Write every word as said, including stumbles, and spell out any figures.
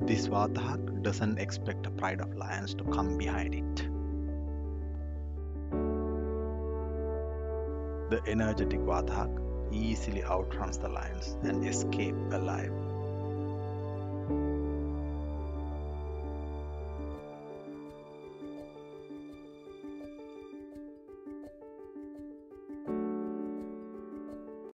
This Warthog doesn't expect a pride of lions to come behind it. The energetic Warthog easily outruns the lions and escapes alive.